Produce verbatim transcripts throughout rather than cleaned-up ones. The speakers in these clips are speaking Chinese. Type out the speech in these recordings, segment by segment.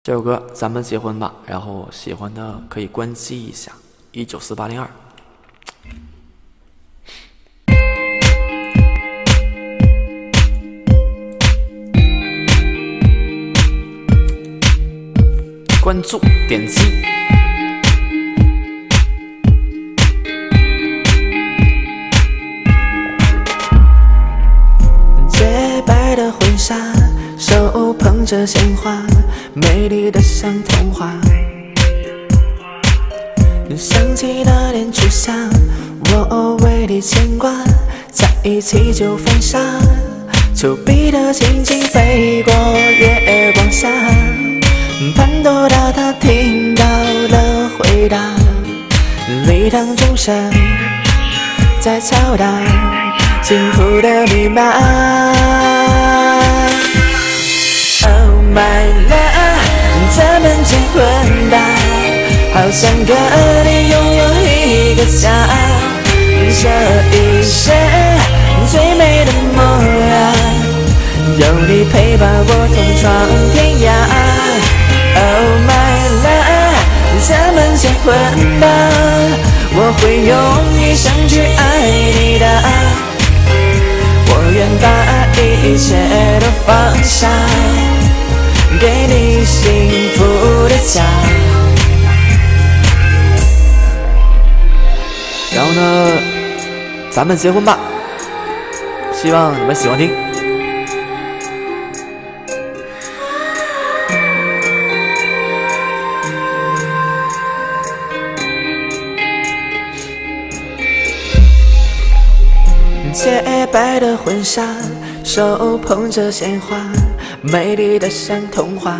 这首歌咱们结婚吧，然后喜欢的可以关机一下。一九四八零二。关注点击。 洁白的婚纱，手捧着鲜花，美丽的像童话。想起那年初夏，我为你牵挂，在一起就犯傻，丘比特轻轻飞过月光下，潘多拉她听到了回答，礼堂钟声在敲打幸福的密码。Oh my love， 咱们结婚吧，好想跟你拥有一个家，这一生最美的模样，有你陪伴我同闯天涯。Oh my love， 咱们结婚吧，我会用一生去爱你的，我愿把一切都放下，给你幸福的家。 然后呢，咱们结婚吧，希望你们喜欢听。 洁白的婚纱，手捧着鲜花，美丽的像童话。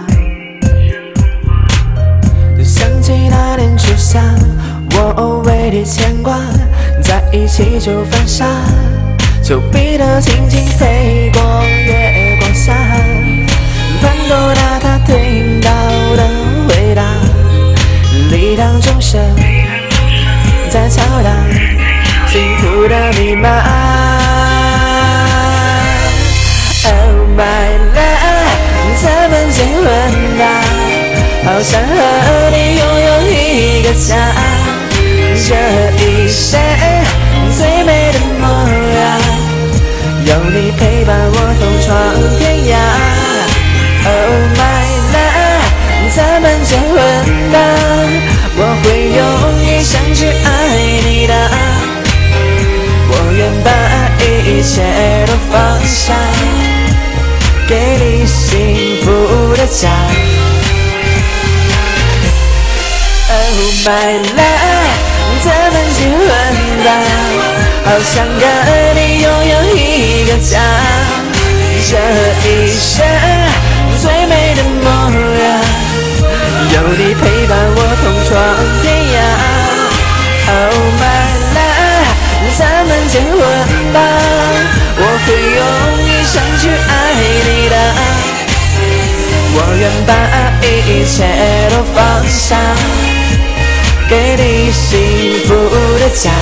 想起那年初夏，我为你牵挂，在一起就犯傻，丘比特轻轻飞过月光下，潘多拉她听到了回答，礼堂钟声在敲打幸福的密码。Oh my love， 咱们结婚吧，好想和你拥有一个家，这一生最美的模样，有你陪伴我同闯天涯。Oh my love， 咱们结婚吧，我会用一生去爱你的，我愿把一切都放下，给你幸福的家。Oh my love， 咱们结婚吧，好想跟你拥有一个家，这一生最美的模样，有你陪伴我同闯天涯。Oh my love， 咱们结婚吧，我会用一生去爱你的，我愿把一切都放下，给你幸福的家。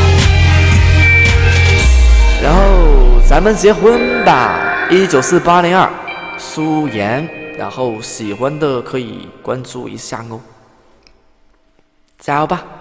然后咱们结婚吧，一九四八零二，苏妍。然后喜欢的可以关注一下哦，加油吧！